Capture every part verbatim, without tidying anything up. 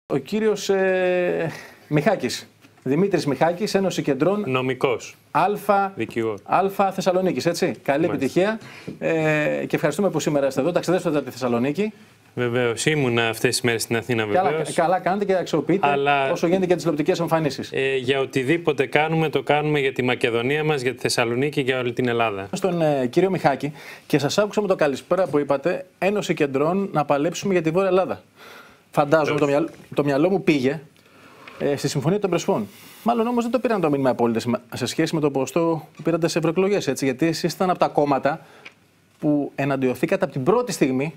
Ο κύριος ε, Μιχάκης, Δημήτρης Μιχάκης, Ένωση Κεντρών. Νομικός. Αλφα, Δικηγόρος. Αλφα Θεσσαλονίκης, έτσι. Καλή Μάλιστα. επιτυχία ε, και ευχαριστούμε που σήμερα είστε εδώ. Ταξιδέψατε από τη Θεσσαλονίκη. Βεβαίως, ήμουνα αυτές τις μέρες στην Αθήνα, βεβαίως. Καλά, καλά κάνετε και αξιοποιείτε Αλλά, όσο γίνεται και τις τηλεοπτικές εμφανίσεις. Ε, για οτιδήποτε κάνουμε, το κάνουμε για τη Μακεδονία μας, για τη Θεσσαλονίκη και για όλη την Ελλάδα. Στον ε, κύριο Μιχάκη, και σας άκουσα με το καλησπέρα που είπατε, Ένωση Κεντρών να παλέψουμε για τη Βόρεια Ελλάδα. Φαντάζομαι, το μυαλό, το μυαλό μου πήγε ε, στη Συμφωνία των Πρεσπών. Μάλλον όμως δεν το πήραν το μήνυμα απόλυτα σε σχέση με το ποσοστό που πήρατε σε ευρωεκλογές, έτσι. Γιατί εσείς ήταν από τα κόμματα που εναντιωθήκατε από την πρώτη στιγμή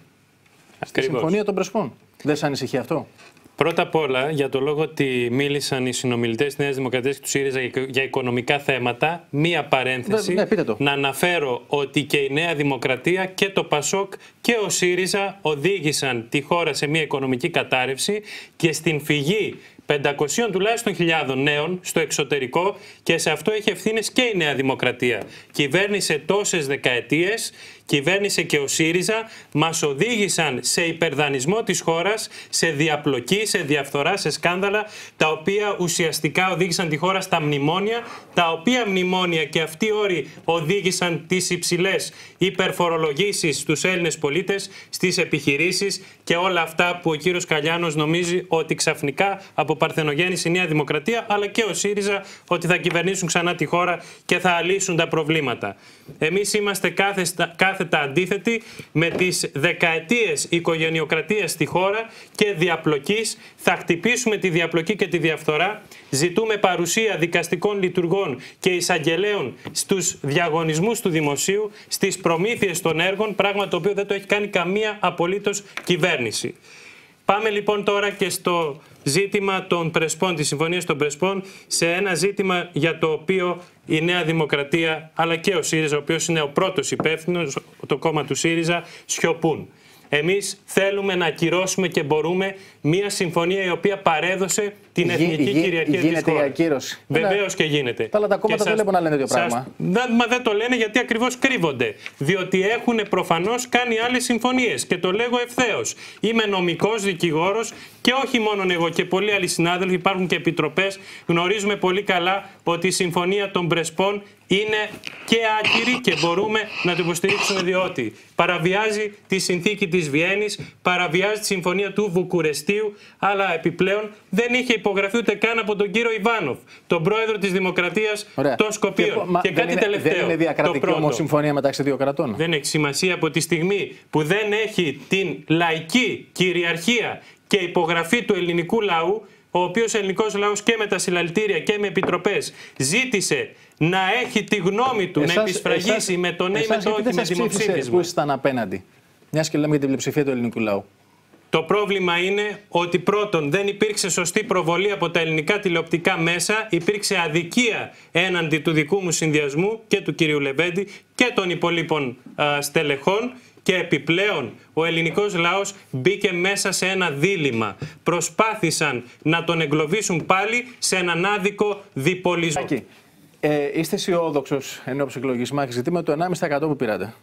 στη Συμφωνία των Πρεσπών. Δεν σας ανησυχεί αυτό? Πρώτα απ' όλα, για το λόγο ότι μίλησαν οι συνομιλητές της Νέας Δημοκρατίας και του ΣΥΡΙΖΑ για οικονομικά θέματα, μία παρένθεση, ναι, ναι, να αναφέρω ότι και η Νέα Δημοκρατία και το ΠΑΣΟΚ και ο ΣΥΡΙΖΑ οδήγησαν τη χώρα σε μία οικονομική κατάρρευση και στην φυγή πεντακοσίων τουλάχιστον χιλιάδων νέων στο εξωτερικό, και σε αυτό έχει ευθύνες και η Νέα Δημοκρατία. Κυβέρνησε τόσες δεκαετίες, κυβέρνησε και ο ΣΥΡΙΖΑ, μας οδήγησαν σε υπερδανισμό της χώρας, σε διαπλοκή, σε διαφθορά, σε σκάνδαλα, τα οποία ουσιαστικά οδήγησαν τη χώρα στα μνημόνια, τα οποία μνημόνια και αυτοί οι όροι οδήγησαν τις υψηλές υπερφορολογήσεις στους Έλληνες πολίτες, στις επιχειρήσεις και όλα αυτά που ο κύριος Καλιάνος νομίζει ότι ξαφνικά από παρθενογέννηση η Νέα Δημοκρατία αλλά και ο ΣΥΡΙΖΑ ότι θα κυβερνήσουν ξανά τη χώρα και θα λύσουν τα προβλήματα. Εμείς είμαστε κάθετα, κάθετα αντίθετοι με τις δεκαετίες οικογενειοκρατίας στη χώρα και διαπλοκής. Θα χτυπήσουμε τη διαπλοκή και τη διαφθορά. Ζητούμε παρουσία δικαστικών λειτουργών και εισαγγελέων στους διαγωνισμούς του δημοσίου, στις προμήθειες των έργων, πράγμα το οποίο δεν το έχει κάνει καμία απολύτως κυβέρνηση. Πάμε λοιπόν τώρα και στο ζήτημα των Πρεσπών, της Συμφωνίας των Πρεσπών, σε ένα ζήτημα για το οποίο η Νέα Δημοκρατία αλλά και ο ΣΥΡΙΖΑ, ο οποίος είναι ο πρώτος υπεύθυνος, το κόμμα του ΣΥΡΙΖΑ, σιωπούν. Εμείς θέλουμε να ακυρώσουμε και μπορούμε μια συμφωνία η οποία παρέδωσε την Γι, εθνική γι, κυριαρχία γίνεται της χώρας. Η ακύρωση. Βεβαίως και γίνεται. Τα άλλα τα κόμματα δεν βλέπουν να λένε τέτοιο πράγμα. Σας, μα δεν το λένε γιατί ακριβώς κρύβονται. Διότι έχουν προφανώς κάνει άλλες συμφωνίες. Και το λέγω ευθέως. Είμαι νομικός δικηγόρος και όχι μόνο εγώ και πολλοί άλλοι συνάδελφοι, υπάρχουν και επιτροπές. Γνωρίζουμε πολύ καλά ότι η Συμφωνία των Πρεσπών είναι και άκυρη και μπορούμε να το υποστηρίξουμε, διότι παραβιάζει τη συνθήκη της Βιέννης, παραβιάζει τη συμφωνία του Βουκουρεστίου, αλλά επιπλέον δεν είχε υπογραφεί ούτε καν από τον κύριο Ιβάνοφ, τον πρόεδρο της Δημοκρατίας των Σκοπίων. Και, και κάτι δεν είναι, τελευταίο. Δεν είναι διακρατική όμως συμφωνία μεταξύ δύο κρατών. Δεν έχει σημασία από τη στιγμή που δεν έχει την λαϊκή κυριαρχία και υπογραφή του ελληνικού λαού, ο οποίος ελληνικός λαός και με τα συλλαλητήρια και με επιτροπές ζήτησε να έχει τη γνώμη του, εσάς, να επισφραγίσει εσάς, με το ναι ή με το όχι, με δημοψήφισμα. Πού ήσασταν απέναντι, μιας και λέμε για την πλειοψηφία του ελληνικού λαού? Το πρόβλημα είναι ότι πρώτον δεν υπήρξε σωστή προβολή από τα ελληνικά τηλεοπτικά μέσα, υπήρξε αδικία έναντι του δικού μου συνδυασμού και του κυρίου Λεβέντη και των υπολείπων α, στελεχών. Και επιπλέον ο ελληνικός λαός μπήκε μέσα σε ένα δίλημμα. Προσπάθησαν να τον εγκλωβίσουν πάλι σε έναν άδικο διπολισμό. Ε, είστε αισιόδοξος ενώπιση εκλογής? Μα ζητήμα το ενάμιση τοις εκατό που πήρατε.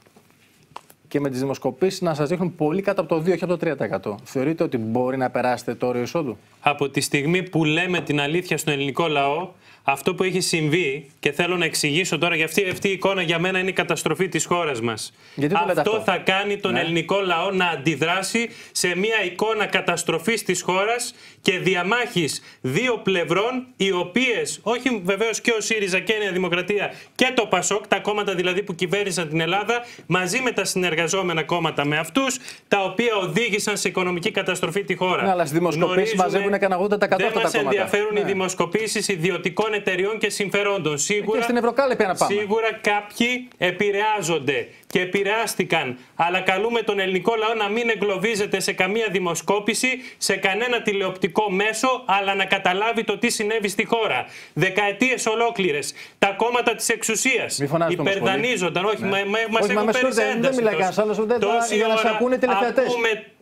Και με τις δημοσκοπήσεις να σας δείχνουν πολύ κάτω από το δύο, όχι από το τρία τοις εκατό. Θεωρείτε ότι μπορεί να περάσετε το όριο εισόδου? Από τη στιγμή που λέμε την αλήθεια στον ελληνικό λαό, αυτό που έχει συμβεί, και θέλω να εξηγήσω τώρα, γιατί αυτή, αυτή η εικόνα για μένα είναι η καταστροφή της χώρας μας. Αυτό, αυτό θα κάνει τον ναι. ελληνικό λαό να αντιδράσει σε μια εικόνα καταστροφής της χώρας και διαμάχης δύο πλευρών, οι οποίες, όχι βεβαίως και ο ΣΥΡΙΖΑ και η Νέα Δημοκρατία και το ΠΑΣΟΚ, τα κόμματα δηλαδή που κυβέρνησαν την Ελλάδα, μαζί με τα συνεργαζόμενα κόμματα με αυτούς, τα οποία οδήγησαν σε οικονομική καταστροφή τη χώρα. Ναι, αλλά στις δημοσκοπήσεις μαζεύουν κανένα ογδόντα τοις εκατό αυτά τα κόμματα. Δεν μας ενδιαφέρουν ναι. οι δημοσκοπήσεις ιδιωτικών εταιριών και συμφερόντων. Σίγουρα, και στην Ευρωκάλεπη να πάμε. Σίγουρα κάποιοι επηρεάζονται και επηρεάστηκαν. Αλλά καλούμε τον ελληνικό λαό να μην εγκλωβίζεται σε καμία δημοσκόπηση, σε κανένα τηλεοπτικό μέσο, αλλά να καταλάβει το τι συνέβη στη χώρα. Δεκαετίες ολόκληρες. Τα κόμματα της εξουσίας υπερδανίζονταν. Όχι, ναι. μα, μα, μας έχουν περισσένταση. Δεν μιλάει κανένας άλλος, για να σε ακούνε τηλεθεατές.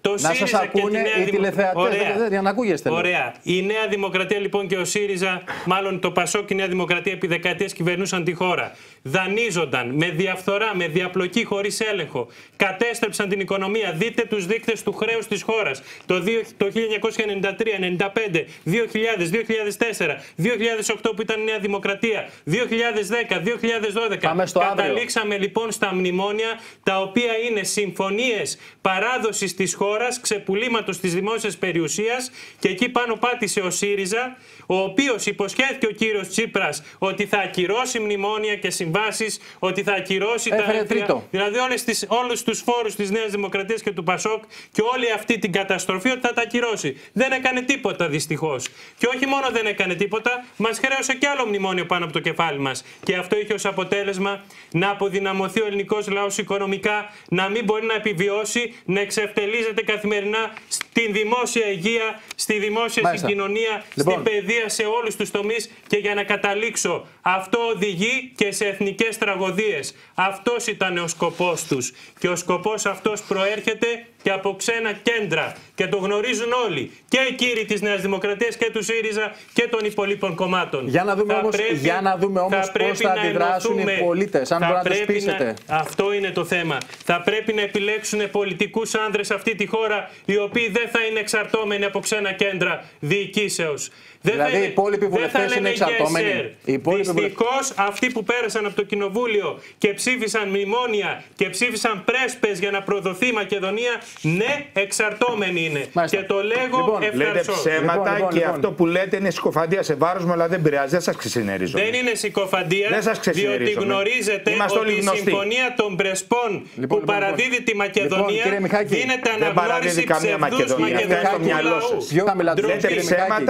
Το να ΣΥΡΙΖΑ σας και τη ακούνε Νέα οι τηλεθεατές, για να ακούγεστε. Ωραία. Η Νέα Δημοκρατία λοιπόν και ο ΣΥΡΙΖΑ, μάλλον το ΠΑΣΟΚ και η Νέα Δημοκρατία επί δεκαετίες κυβερνούσαν τη χώρα. Δανείζονταν με διαφθορά, με διαπλοκή χωρίς έλεγχο. Κατέστρεψαν την οικονομία. Δείτε τους δείκτες του χρέους της χώρας. Το, το χίλια εννιακόσια ενενήντα τρία, ενενήντα πέντε, δύο χιλιάδες, δύο χιλιάδες τέσσερα, δύο χιλιάδες οκτώ που ήταν η Νέα Δημοκρατία, δύο χιλιάδες δέκα, δύο χιλιάδες δώδεκα. Καταλήξαμε αύριο. λοιπόν στα μνημόνια, τα οποία είναι συμφωνίες παράδοσης της χώρας, ξεπουλήματος της δημόσιας περιουσίας, και εκεί πάνω πάτησε ο ΣΥΡΙΖΑ, ο οποίος υποσχέθηκε ο κύριος Τσίπρας ότι θα ακυρώσει μνημόνια και συμβάσεις, ότι θα ακυρώσει Έφερε τα έμφυα, δηλαδή όλες τις, όλους τους φόρους της Νέας Δημοκρατίας και του ΠΑΣΟΚ και όλη αυτή την καταστροφή, ότι θα τα ακυρώσει. Δεν έκανε τίποτα δυστυχώς. Και όχι μόνο δεν έκανε τίποτα, μας χρέωσε και άλλο μνημόνιο πάνω από το κεφάλι μας. Και αυτό είχε ως αποτέλεσμα να αποδυναμωθεί ο ελληνικός λαός οικονομικά, να μην μπορεί να επιβιώσει, να εξευτελίζεται καθημερινά στην δημόσια υγεία, στη δημόσια Μάλιστα. συγκοινωνία, λοιπόν. στην παιδεία, σε όλους τους τομείς. Και για να καταλήξω, αυτό οδηγεί και σε εθνικές τραγωδίες. Αυτός ήταν ο σκοπός τους. Και ο σκοπός αυτός προέρχεται και από ξένα κέντρα. Και το γνωρίζουν όλοι. Και οι κύριοι της Νέας Δημοκρατίας και του ΣΥΡΙΖΑ και των υπολείπων κομμάτων. Για να δούμε όμως, πρέπει, για να δούμε όμως θα πώς θα αντιδράσουν οι πολίτες, αν μπορείτε να τους πείσετε. Να, αυτό είναι το θέμα. Θα πρέπει να επιλέξουν πολιτικούς άνδρες αυτή τη χώρα, οι οποίοι δεν θα είναι εξαρτώμενοι από ξένα κέντρα διοικήσεως. Δηλαδή οι υπόλοιποι βουλευτές είναι εξαρτώμενοι. Δυστυχώς αυτοί που πέρασαν από το Κοινοβούλιο και ψήφισαν μνημόνια και ψήφισαν πρέσπες για να προδοθεί η Μακεδονία, ναι, εξαρτώμενοι είναι. Μάλιστα. Και το λέγω λοιπόν, ευθαρσώς. Λέτε ψέματα λοιπόν, λοιπόν, και λοιπόν. αυτό που λέτε είναι συκοφαντία σε βάρος μου, αλλά δεν πειράζει, δεν σας ξεσυνερίζω. Δεν είναι συκοφαντία, δεν σας διότι γνωρίζετε Είμαστε ότι η συμφωνία των Πρεσπών λοιπόν, που λοιπόν, παραδίδει τη Μακεδονία λοιπόν, Μιχάκη, δίνεται αναγνώριση ψευδούς μακεδονικού λαού. Λέτε ψέματα,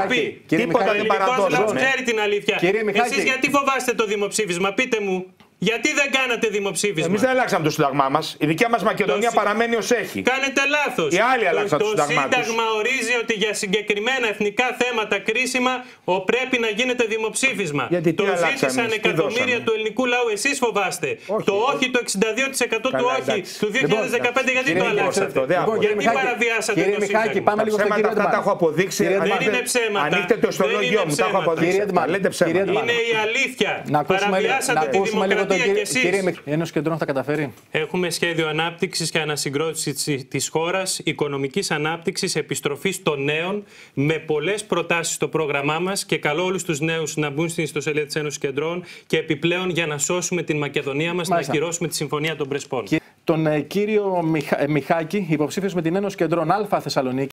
τίποτα δεν παραδώσαμε. Ξέρει την αλήθεια. Εσείς γιατί φοβάστε το δημοψήφισμα, πείτε μου. Γιατί δεν κάνατε δημοψήφισμα? Εμείς δεν αλλάξαμε το Σύνταγμά μας. Η δικιά μας Μακεδονία το... παραμένει ως έχει. Κάνετε λάθος. Οι άλλοι αλλάξαν το, το Σύνταγμά τους. Το Σύνταγμα ορίζει ότι για συγκεκριμένα εθνικά θέματα κρίσιμα ο πρέπει να γίνεται δημοψήφισμα. Γιατί το ζήτησαν εκατομμύρια του ελληνικού λαού. Εσείς φοβάστε. Όχι, το όχι, το εξήντα δύο τοις εκατό του όχι του δύο χιλιάδες δεκαπέντε. Λοιπόν, γιατί το αλλάξατε? Γιατί παραβιάσατε το Σύνταγμα? Τα ψέματα αυτά τα έχω αποδείξει. Δεν είναι ψέματα. Ανοίξτε το ιστολόγιο μου. Τα έχω αποδείξει. Είναι η αλήθεια. Παραβιάσατε τη δημοκρατία. Κύριε, η Ένωση Κεντρών θα καταφέρει? Έχουμε σχέδιο ανάπτυξης και ανασυγκρότησης της χώρας, οικονομικής ανάπτυξης, επιστροφής των νέων, με πολλές προτάσεις στο πρόγραμμά μας, και καλώ όλους τους νέους να μπουν στην ιστοσελίδα της Ένωσης Κεντρών, και επιπλέον για να σώσουμε την Μακεδονία μας, Μάλιστα. να ακυρώσουμε τη Συμφωνία των Πρεσπών. Τον ε, κύριο Μιχα... Μιχάκη, υποψήφιος με την Ένωση Κεντρών Α Θεσσαλονίκη.